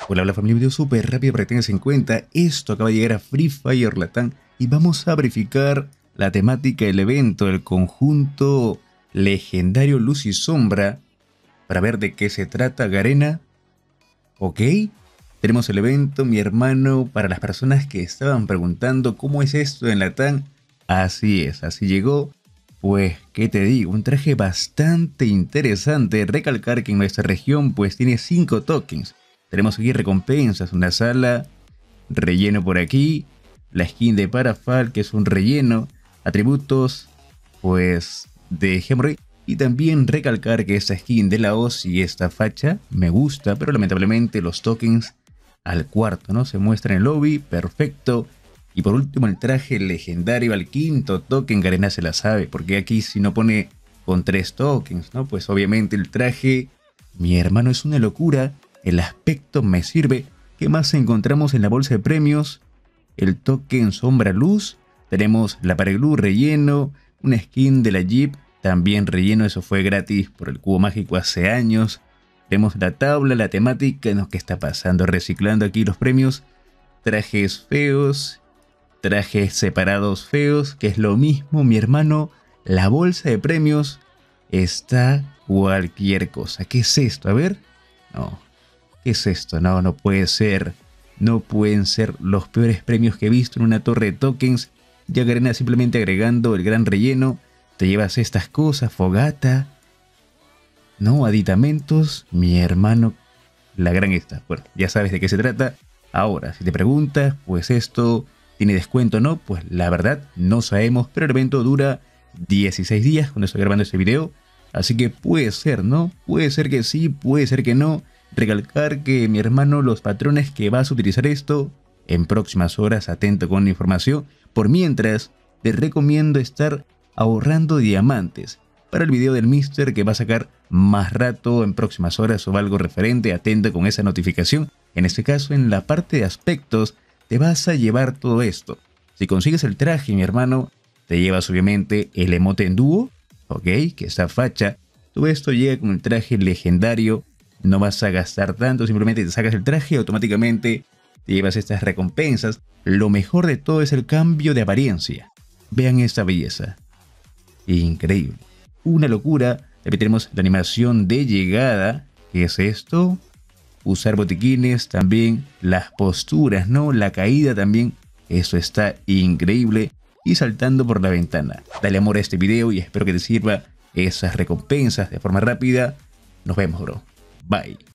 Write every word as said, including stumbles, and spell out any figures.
Hola, hola familia, video súper rápido para que tengas en cuenta. Esto acaba de llegar a Free Fire Latam y vamos a verificar la temática del evento, el conjunto legendario Luz y Sombra, para ver de qué se trata, Garena. Ok, tenemos el evento, mi hermano, para las personas que estaban preguntando cómo es esto en Latam. Así es, así llegó. Pues, ¿qué te digo? Un traje bastante interesante. Recalcar que en nuestra región pues tiene cinco tokens. Tenemos aquí recompensas, una sala, relleno por aquí, la skin de Parafal, que es un relleno, atributos, pues, de Hemorrhoid. Y también recalcar que esta skin de la Hoz y esta facha me gusta, pero lamentablemente los tokens al cuarto, ¿no? Se muestra en el lobby, perfecto. Y por último el traje legendario al quinto token, Garena se la sabe, porque aquí si no pone con tres tokens, ¿no? Pues obviamente el traje, mi hermano, es una locura. El aspecto me sirve. ¿Qué más encontramos en la bolsa de premios? El token sombra luz. Tenemos la pared glue relleno. Una skin de la Jeep también relleno. Eso fue gratis por el cubo mágico hace años. Tenemos la tabla, la temática. ¿No? ¿Qué está pasando? Reciclando aquí los premios. Trajes feos. Trajes separados feos. Que es lo mismo, mi hermano. La bolsa de premios está cualquier cosa. ¿Qué es esto? A ver. No. ¿Qué es esto? No, no puede ser. No pueden ser los peores premios que he visto en una torre de tokens. Ya Garena simplemente agregando el gran relleno. Te llevas estas cosas, fogata. No, aditamentos. Mi hermano, la gran esta. Bueno, ya sabes de qué se trata. Ahora, si te preguntas, pues esto tiene descuento o no, pues la verdad no sabemos. Pero el evento dura dieciséis días cuando estoy grabando este video. Así que puede ser, ¿no? Puede ser que sí, puede ser que no. Recalcar que, mi hermano, los patrones que vas a utilizar esto en próximas horas, atento con la información. Por mientras, te recomiendo estar ahorrando diamantes para el video del Mister que va a sacar más rato en próximas horas o algo referente. Atento con esa notificación. En este caso, en la parte de aspectos, te vas a llevar todo esto. Si consigues el traje, mi hermano, te llevas obviamente el emote en dúo, ok, que esta facha. Todo esto llega con el traje legendario. No vas a gastar tanto, simplemente te sacas el traje y automáticamente te llevas estas recompensas. Lo mejor de todo es el cambio de apariencia. Vean esta belleza. Increíble. Una locura. También tenemos la animación de llegada. ¿Qué es esto? Usar botiquines, también las posturas, ¿no? La caída también. Eso está increíble. Y saltando por la ventana. Dale amor a este video y espero que te sirva esas recompensas de forma rápida. Nos vemos, bro. Bye.